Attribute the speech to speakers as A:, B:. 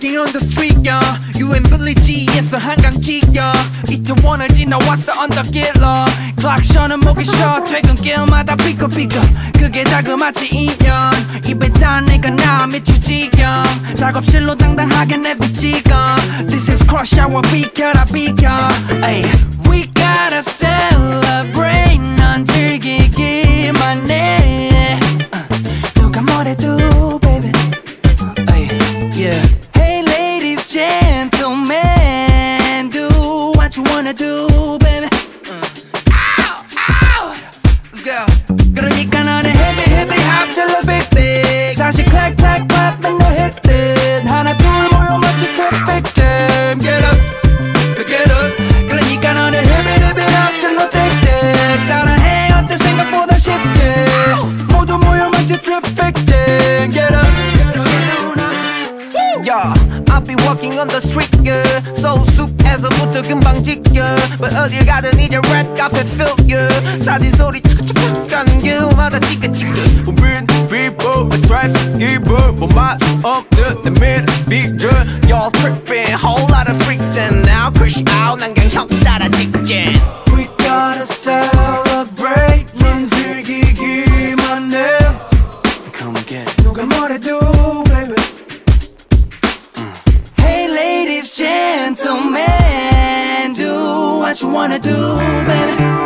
A: walking on the street, yeah. 유엔빌리지에서 한강진역 이태원을 지나왔어 언덕길로 Clarkson은 모기 쉬어 퇴근길마다 삐걱삐걱 그게 자그마치 2년 입에 dannae-ga 나 미칠 지경 작업실로 당당하게 내비치고 This is crush hour 비켜라 비켜 ay. We gotta celebrate 넌 즐기기만 해 누가 뭐래도 baby ay. Yeah. Hey ladies gentlemen do what you wanna do baby ow ow let's go 그러니까 너는 hippie hop till the big big 다시 clack clack clap and the hit it 하나 둘 모여 마치 traffic jam get up 그러니까 너는 hippie hop till the big big 따라해 어때 생각보다 쉽지 모두 모여 마치 traffic jam get up yeah, I'll be walking on the street, yeah. So 숲에서부터 금방 지겨. But 어딜 가든 이제 red carpet feel, yeah. 사진 소리 툭툭툭 가는 길마다 찌긋찌긋. 우린 people, a traffic giver. 뭐 맛 없는 내 미래 비전. Y'all tripping, whole lot of freaks and now crash out. 난 그냥 형 따라 직진. We gotta celebrate. 넌 즐기기만 해. Come again. 누가 뭐래도, baby. Gentlemen, do what you wanna do, baby.